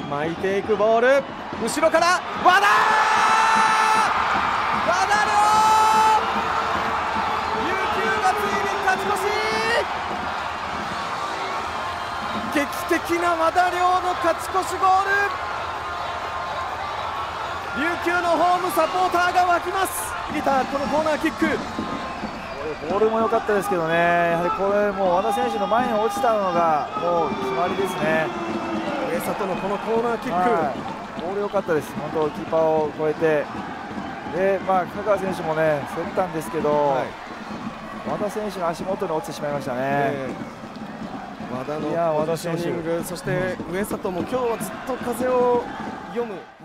巻いていくボール、後ろから和田亮、琉球がついに勝ち越し、劇的な和田亮の勝ち越しゴール。琉球のホームサポーターが沸きます。ギター、このコーナーキック、 ボールも良かったですけどね、やはりこれもう和田選手の前に落ちたのがもう決まりですね。 上里のこのコーナーキック、 ボール良かったです。本当キーパーを越えて、で香川選手もね競ったんですけど、和田選手の足元に落ちてしまいましたね。 和田のポジショニング、そして上里も今日はずっと風を読む。